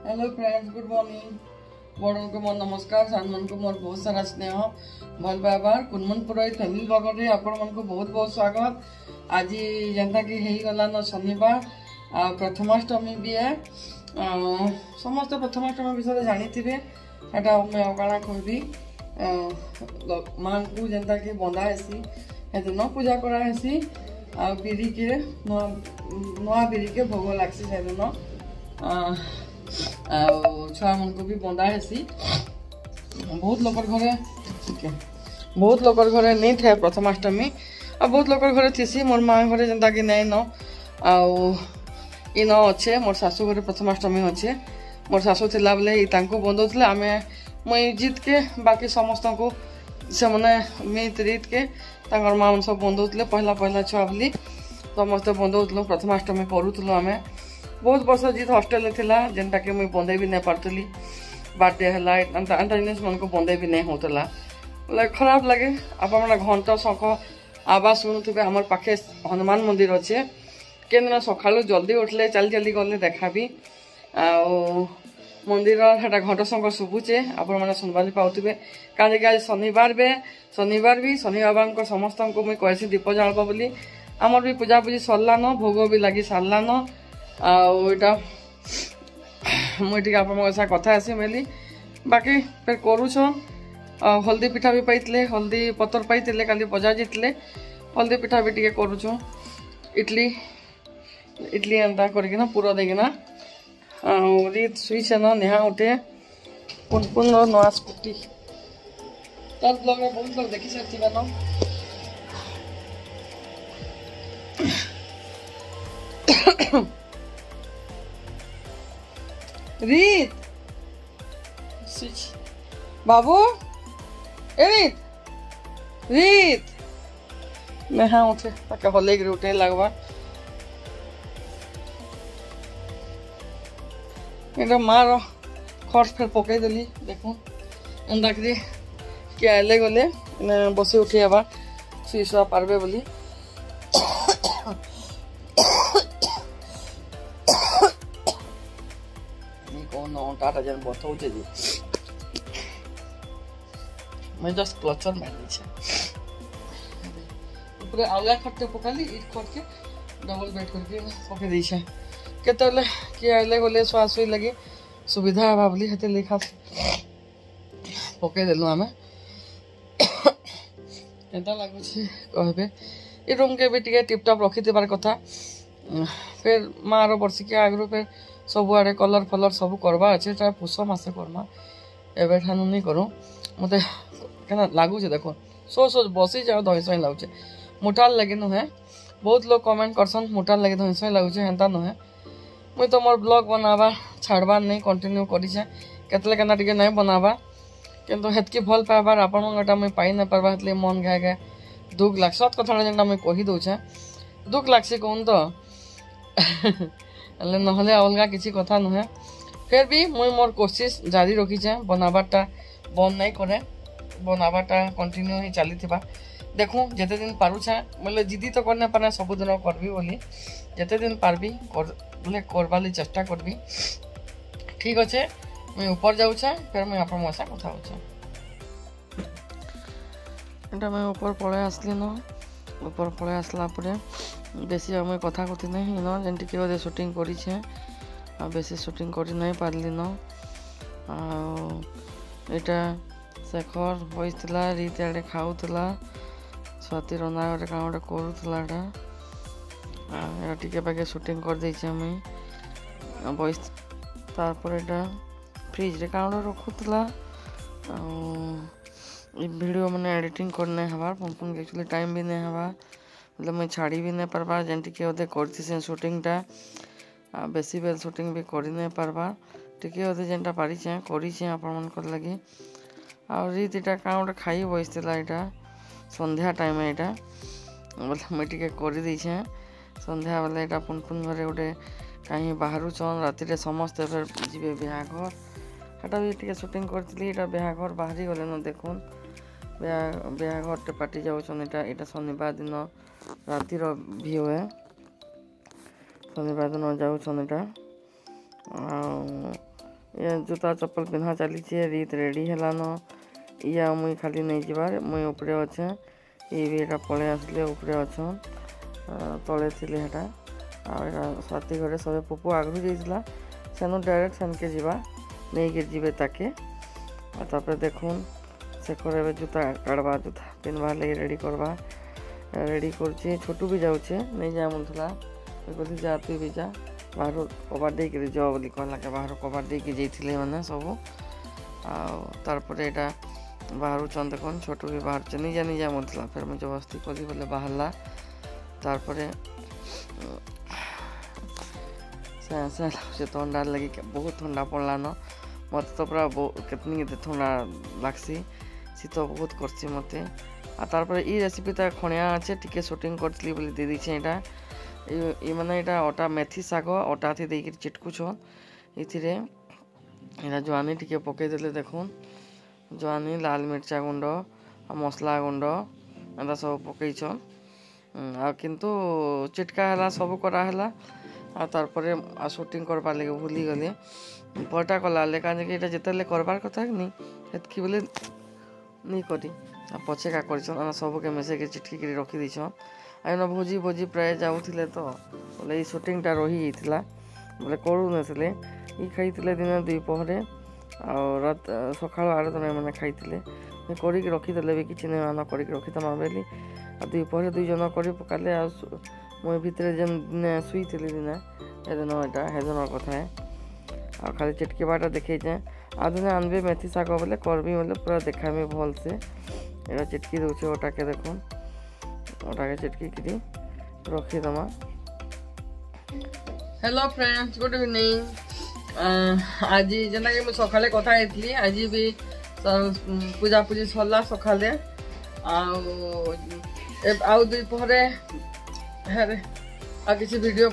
Hello friends, good morning. बड़ों को मोर नमस्कार, सान मन को मोर बहुत सारा स्नेह भल पाइबार। कुनमन पुरोहित फैमिली ब्लॉगर रे आपण मन को बहुत बहुत स्वागत। आज जनता कि हेई गला न शनिवार आ प्रथमाष्टमी भी है। समस्त प्रथमाष्टमी विषय जानी थे एटा मैं अकाणा कहबी। माँ को जनता कि बंधा हेसी न पूजा करा हेसी आ बिरी के नुआ बिरी के भोग लागसी से दिन छुआ मन को भी बंधा हेसी। बहुत लोकर घरे बहुत लोकर घरे नहीं थे प्रथमाष्टमी आ बहुत लोकर घरे थीसी। मोर माँ घरे जनता कि नहीं न इन अच्छे मोर सासू घरे प्रथमाष्टमी अच्छे। मोर सासू थिला बेले तांको बंधौले आमे मुई जीत के बाकी समस्त को से मैंने मीत रीत के तांकर माँ मन सब बंधौले पहला पहला छुआ बोली समस्ते बंधौलु प्रथमाष्टमी करूँ आम। बहुत वर्ष जीत हॉस्टेल थिला जेनटा कि मुई बंधे भी नहीं पार्थली। बर्थडे है जिनिस मन को बंधे भी नहीं होता बोले खराब लगे। आप घंटा शंख आवाज शुणुवे। आम पाखे हनुमान मंदिर अच्छे के दिन सका जल्दी उठले चली चली गले देखा भी मंदिर है घंटा शंख शुभुचे आपण मैंने सुनवाली पाथे। कहीं आज शनिवार भी शनि बाबा को समस्त को मुझे कहसी दीप जलब बोली। आमर भी पूजा पूजी सरलान भोग भी लगी सारान। आटा मुझे आप कथा आसी मिली बाकी फिर करूछ। हल्दी पिठा भी पाइले हल्दी पतर पाइले काली बजार जीतले हल्दी पिठा भी टे करूछ। इडली इडली एंता करना पूरा देना रीत सुईसे न नेहा उठे पुन नुआ स्कूटी तार ब्लॉग में बहुत लोग देखी सारी न। रीत बाबू ए रीत नेहा उठे ताके हले उठे लगवा इधर मार खर्च फिर पकई देली देखो अंदा कि किए आइले गले बसी उठी आवा सुई सुआ पार्बे बोली। कौन अंटाटा जेन बथौचे जी मैं जस्ट क्लचर मार दी ऊपर अलगा खट्टे पकाली इट खट के डबल बेड करके पके दी केते किए आइले गले शुआ शुई लगे सुविधा हवा बोली हेते लिखा पकई देलु आमे। केता लागुछ कहबे ए रूम के भी टिके टिपटॉप रखी थिबार कथा। फिर मार वर्षिकिया आगु फिर सबुआड़े कलर फलर सब करवा अच्छे चाहे पुष मसे करमा एवं ठानु नहीं करूँ मत लगुचे देखो सो बसी जाओ धई सही लगुचे मुठाल लगे नुहे। बहुत लोग कमेंट करसन मुठाल लगे धई सही लगुचे हेन्ता नुहे। मुई तो मोर ब्लॉग बनावा छाड़बार नहीं कंटिन्यू करें केतले केना टिके नहीं बनावा किंतु हेतकी भल पाइबार आपटा मुई पाई नहीं पार्बा हेतले मन घाए घाए दुख लाग सत कथा जेनटा मुई कही दौचे दुख लागसी कौन तो नहले अलग किसी कथा नुहे। फिर भी मुई मोर कोशिश जारी रखीचे बनाबाटा बंद नहीं करे बनाबाटा कंटिन्यू ही चली देखूँ जिते दिन पारुछे बोले जिदी तो करने पारे सबुदिन करबी बोली जिते दिन पार्बी बोले करवाली चेष्टा करबी। ठीक अच्छे मुई ऊपर जाऊे फिर मुई आप मसा कथा होटा मैं ऊपर पड़े आसली न ऊपर पड़े आसला बेसी आम कथा कथी नहीं न जेन टिके अधे शूटिंग करें बेसी शूटिंग कर नहीं पार्ली न। आटा शेखर बसला रीत आड़े खाऊला स्वाति रंधा गोटे क्या गोटे करूला टिके पाके शूटिंग कर देचे मुई बस तारपर एटा फ्रिज रे क्या गोटे रखुला वीडियो मैंने एडिटिंग करने हबार पुन एक्चुअली टाइम भी नहीं हवा मतलब मुझे छाड़ी भी नहीं पार्बार जेन टिके अधे कर शूटिंगटा बेसी बेल शूटिंग भी कर नहीं पार्बार टिके अधे जेनटा पारिछे करें आपण लगे। आ रीत इटा क्या गोटे खाई बसला यहाँ संध्या टाइम यहाँ बोले मुझे टे कर देछे संध्या बेले यहाँ पुन घरे गोटे कहीं बाहर चन राति समस्ते फिर जी बिहाघर हेटा भी टे शूटिंग करी बिहाघर बाहरी गले न देखुन बिहाघर पार्टी जाऊन यहाँ शनिवार दिन रातिर व्यू है शनिवार दिन जाऊन यहाँ जूता चप्पल पिन्हा चली रीत रेडी हेलान या मुई खाली नहीं जीवार मुई उपरे अच्छे ये भी एटा पळे आसले उपरे अच्छन तले थिले हेटा आ स्वाति घरे सब पुपु आगु जाइला सेनु डायरेक्ट सेनके जीवा नहीं के जीवे ताके आ तापर देखुन से करे जूता काढ़वा जूता पिनवा लगे रेडी करवा रेडी करछी छोटू भी जाउछे नहीं जा मनथला कहली जा तू भी जा बाहर कबार दे के जाओ बोली कहला के बाहर कबार दे के जाइथिले माने सब आ तार पर एटा बाहर चंद देखुन छोटू भी बाहर नहीं जा नहीं जा मनथला फिर मुझे जबरदस्ती कली बोले बाहरला तार पर से ठंडा लगी बहुत ठंडा पड़ला न मत तो पूरा कितनी ठंडा लागसी शीत बहुत करसी मत आ तार पर ई रेसिपी ता खणिया अच्छे टिके शूटिंग करतली बोली दे दीछे एटा ये माने एटा अटा मेथी साग अटा थी देकी चिटकुछ इथिरे एटा जवानी टिके पके देले देखुन जवानी लाल मिर्चा गुंड आ मसला गुंड एटा सब पकईछ आ किंतु चिटका हला सब करा हला आ तार पर शूटिंग करबार लगे भूली गले पटा कला कारण कि जिते करबार कथा नहीं हेतकी बोले नहीं करी पछे का कर सब के मिसे चिटकी रखी दीछन आ भोजी भोजी प्राय जाऊे तो बोले ये शूटिंगटा रही जाता बोले करूँ ये खाई दिन दुपहर रात सका आरतने मैंने खाई कर रखीदे भी किसी नहीं मान कर रखीदमा बोली आ दुपहर दुई जन कर पकाले मुई भितर जेन शुई दिने हेदिन एटा हेदिन कथा है आ खाली चिटकी बाटा देखे आ दिने आनबे मेथी शाग बोले करबी बोले पूरा देखामी भल से एटा चिटकी दूचे ओटा के देखुन ओटा के चिटकी करी रखीदमा। हेलो फ्रेंड्स गुड इवनिंग आज जेना कि सका कथा होती आज भी पूजा पूजी सरला सका आउ दुपहर अरे आ किसी वीडियो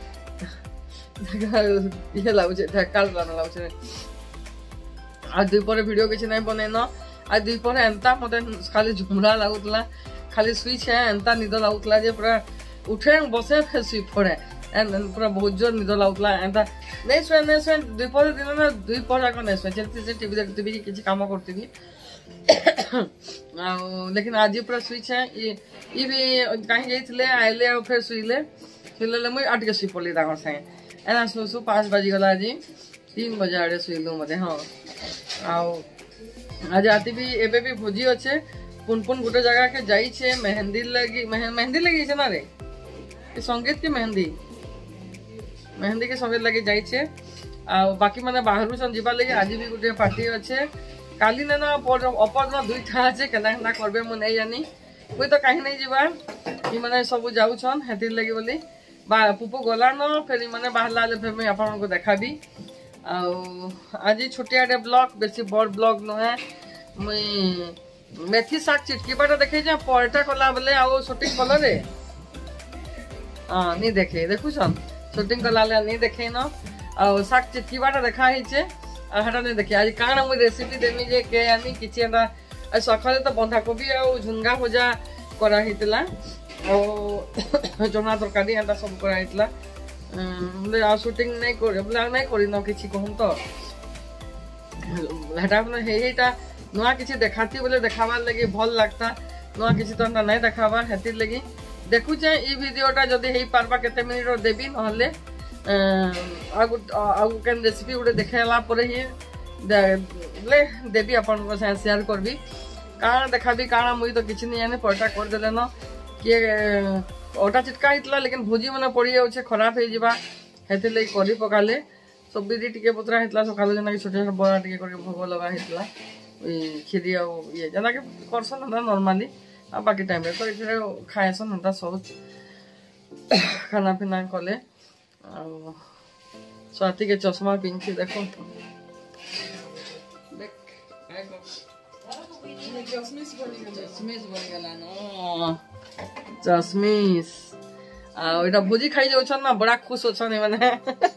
ये लगुचे ढेकाल लगुचे आ दुपहर वीडियो किसी नहीं बनैन आ दुपहर एंता मत खाली झुमरा लगुला खाली शुई एंता निद लगुला पूरा उठे बसे फिर शुई पड़े पूरा बहुत जोर निद लगुला एंता नहीं शुए दुपहर दिन ना दुपहर जाक नहीं शुए चलती से टीवी देखती किसी काम करती लेकिन आज पूरा शुई ये भी कहीं जाइए आइले फिर शुईले शुईले मुझे आटके शुई पड़ी तार सागे एना शु 5 बजीगला आज 3 बजे आड़े शुईलु मत हाँ आज राति भी एबे भी भोजी अच्छे पुनपुन गोटे जगह के जाइए मेहंदी लगी ना रे संगीत की मेहंदी के संगीत लगी जाइए बाकी मैंने बाहर सन जीवा लगे आज भी गोटे पार्टी अच्छे काली ने ना अपर दुईटा अच्छे केना करबे मु नहीं जानी मुई तो कहीं नहीं जीवा ये मैंने सब जाऊन हेतिर लगी बोली पुपु गला न फिर मैंने बाहर फिर मुझे आपको देखाबी आज छोटिया ब्लॉग बेसी बड़ ब्लॉग नुहे मुई मेथी शाग चिटकीबाटा देखे परटा कला बेले आउ शूटिंग कल रे हाँ नहीं देखे देखुन शूटिंग कला नहीं देखे न शाग चिटकीबाटा देखाई हेटा नहीं देखिए आज काण मुझे रेसिपी देमी जे के आनी किसी आज सका तो बंधाकोबी आ झुंगा भजा कराही चना तरकारी एंता सब कराइला बोले आ शूटिंग नहीं कर बोले नहीं करी न किसी कहूँ तो हेटा हेटा नुआ किसी देखाती बोले देखाबार लगी भल लगता नुआ किसी तो नहीं देखाबार हेतिर लगी देखुचे ये वीडियोटा जदि हो पार्बा केते मिनिट देवी नहले आगु केन रेसिपी गोटे देखेला पर ही बोले देवी अपन शेयर करबी काण देखाबी काण मुई तो किसी नहीं जाने परटा करदेले न किए अटा चिटका होता लेकिन भोजी मैंने पड़ जाऊे खराब हो लगे कर पकाले सब विधि टी पतरा होता सका जेना छोट छोट बड़ा टी भोग लगा खीरी ये जेना कि करसन ना नॉर्मली आ बाकी टाइम तो ये खाएसन एंता सब खाना पीना कले स्वाति के चश्मा पिंधि देखो चश्मिश आ भोजी खाई जाऊन ना बड़ा खुश होचन मैंने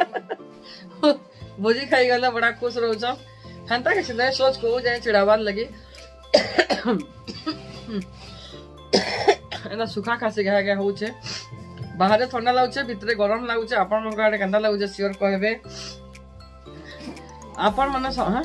भोजी खाई गले बड़ा खुश रोचन हेन्ता किसी नहीं सोच को जाए चिड़ाबार लगी एना सुखा खासी घा घा हो बाहर ठंडा लगुचे भितर गरम लगुचे आपण आड़े केन्ता लगुचे सियोर कहबे आपण माने हाँ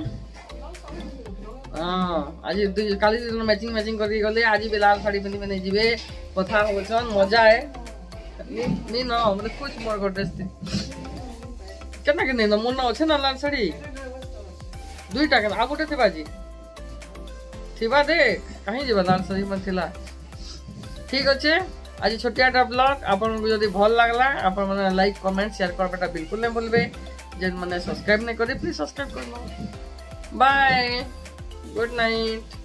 हाँ आज काली दिन मैचिंग मैचिंग करके गले आज भी लाल साड़ी पिंधि पिंधि जीवे कथा होछन मजा है नी न मतलब कुछ मोर को ड्रेस केना के नै न मोर न अछि न लाल साड़ी दुईटा के आ गोटे थिबा जी थिबा देख कहीं जीवा लाल साड़ी मन थिला ठीक अच्छे आज छोटियाटा ब्लॉग आपन को जदी भल लागला आपन माने लाइक कमेंट शेयर करबेटा बिल्कुल नै भूलबे जेन माने सब्सक्राइब नै करे प्लीज सब्सक्राइब करनो बाय गुड नाइट।